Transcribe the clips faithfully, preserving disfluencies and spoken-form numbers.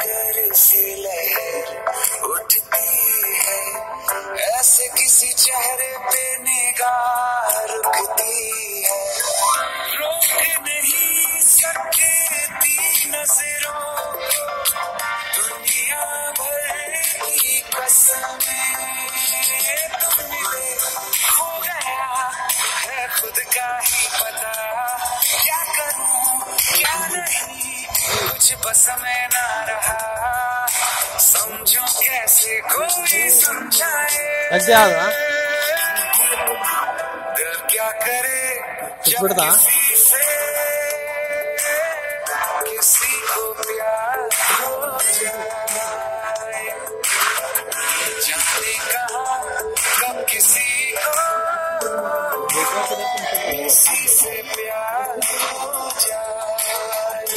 सागर से लहर उठती है, ऐसे किसी चेहरे पे निगाह रुकती है। रोक नहीं सकती नजरों को दुनिया भर की कसमें, तुम मिले हो गया है खुद का ही पता, क्या करूं क्या नहीं कुछ बस में ना रहा, समझो कैसे कोई समझाए। दिल क्या करे जब किसी से किसी को प्यार हो जाए, जाने कहाँ कब किसी को किसी से प्यार हो जाए,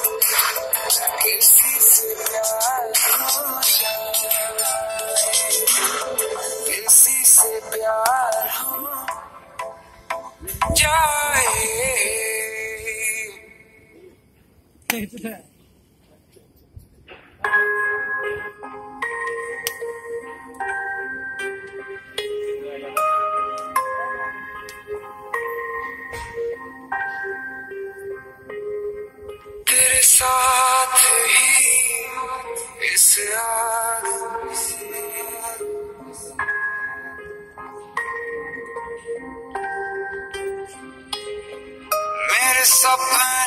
किसी से प्यार हो जाए, किसी से प्यार हो जाए। तेरे साथ ही इस आग से मेरे सपने